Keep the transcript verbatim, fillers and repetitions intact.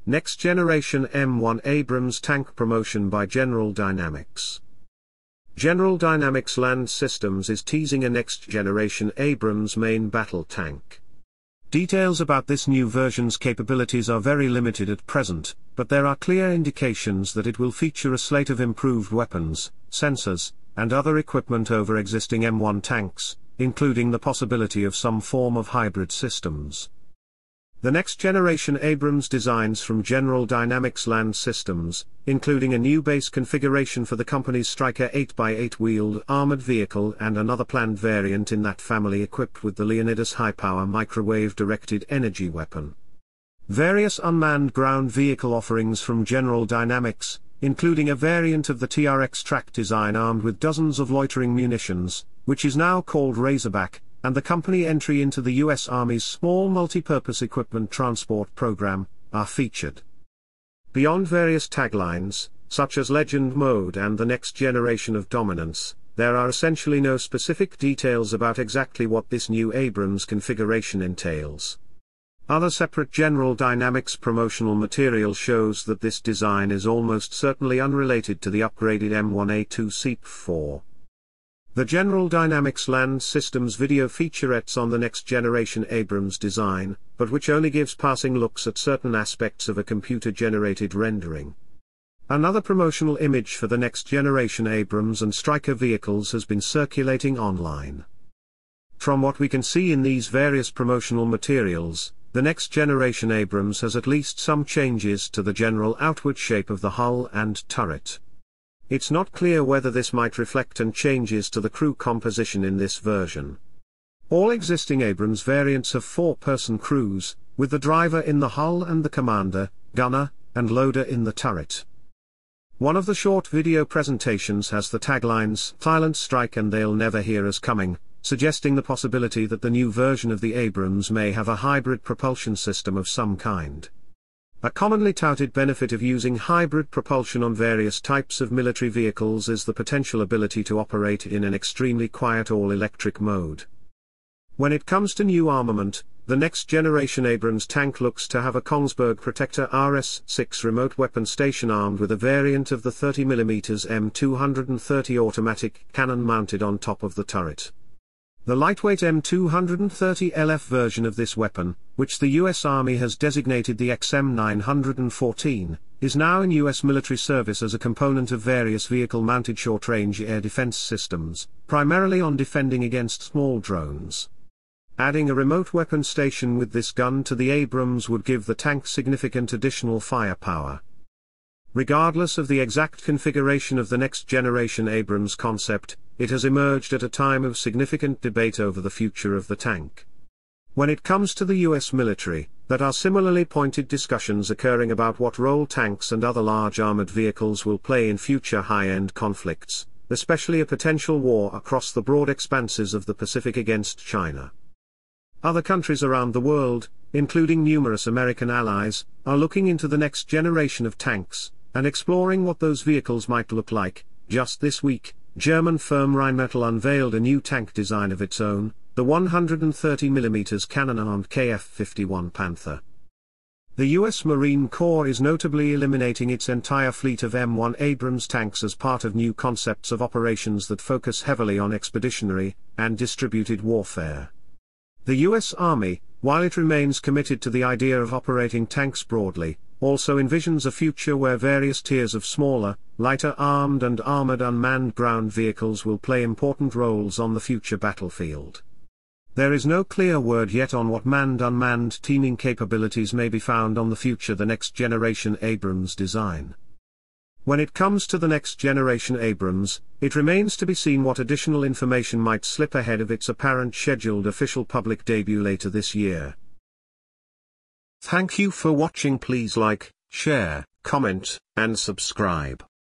Next Generation M one Abrams Tank Promotion by General Dynamics. General Dynamics Land Systems is teasing a Next Generation Abrams main battle tank. Details about this new version's capabilities are very limited at present, but there are clear indications that it will feature a slate of improved weapons, sensors, and other equipment over existing M one tanks, including the possibility of some form of hybrid systems. The Next Generation Abrams designs from General Dynamics Land Systems, including a new base configuration for the company's Stryker eight by eight wheeled armored vehicle and another planned variant in that family equipped with the Leonidas high-power microwave-directed energy weapon. Various unmanned ground vehicle offerings from General Dynamics, including a variant of the T R X track design armed with dozens of loitering munitions, which is now called Razorback, and the company entry into the U S Army's Small Multi-Purpose Equipment Transport Program, are featured. Beyond various taglines, such as Legend Mode and the next generation of dominance, there are essentially no specific details about exactly what this new Abrams configuration entails. Other separate General Dynamics promotional material shows that this design is almost certainly unrelated to the upgraded M one A two S E P v four. The General Dynamics Land Systems video featurettes on the Next Generation Abrams design, but which only gives passing looks at certain aspects of a computer-generated rendering. Another promotional image for the Next Generation Abrams and Stryker vehicles has been circulating online. From what we can see in these various promotional materials, the Next Generation Abrams has at least some changes to the general outward shape of the hull and turret. It's not clear whether this might reflect and changes to the crew composition in this version. All existing Abrams variants have four-person crews, with the driver in the hull and the commander, gunner, and loader in the turret. One of the short video presentations has the taglines, "Silent strike and they'll never hear us coming," suggesting the possibility that the new version of the Abrams may have a hybrid propulsion system of some kind. A commonly touted benefit of using hybrid propulsion on various types of military vehicles is the potential ability to operate in an extremely quiet all-electric mode. When it comes to new armament, the Next Generation Abrams tank looks to have a Kongsberg Protector R S six remote weapon station armed with a variant of the thirty millimeter M two thirty automatic cannon mounted on top of the turret. The lightweight M two thirty L F version of this weapon, which the U S Army has designated the X M nine fourteen, is now in U S military service as a component of various vehicle-mounted short-range air defense systems, primarily on defending against small drones. Adding a remote weapon station with this gun to the Abrams would give the tank significant additional firepower. Regardless of the exact configuration of the Next Generation Abrams concept, it has emerged at a time of significant debate over the future of the tank. When it comes to the U S military, there are similarly pointed discussions occurring about what role tanks and other large armored vehicles will play in future high-end conflicts, especially a potential war across the broad expanses of the Pacific against China. Other countries around the world, including numerous American allies, are looking into the next generation of tanks, and exploring what those vehicles might look like. Just this week, German firm Rheinmetall unveiled a new tank design of its own, the one hundred thirty millimeter cannon-armed K F fifty-one Panther. The U S Marine Corps is notably eliminating its entire fleet of M one Abrams tanks as part of new concepts of operations that focus heavily on expeditionary and distributed warfare. The U S Army, while it remains committed to the idea of operating tanks broadly, also envisions a future where various tiers of smaller, lighter armed and armored unmanned ground vehicles will play important roles on the future battlefield. There is no clear word yet on what manned-unmanned teaming capabilities may be found on the future the Next Generation Abrams design. When it comes to the Next Generation Abrams, it remains to be seen what additional information might slip ahead of its apparent scheduled official public debut later this year. Thank you for watching. Please like, share, comment, and subscribe.